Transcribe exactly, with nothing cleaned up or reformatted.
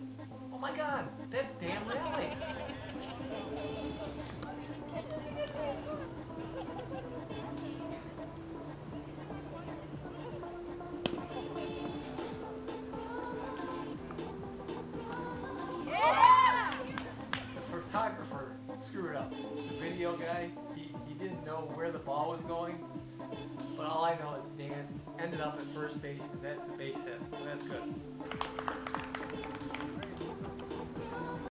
Oh my God, that's damn Lally. The photographer screwed up. The video guy, he, he didn't know where the ball was going. But all I know is Dan ended up at first base, and that's a base hit. So that's good.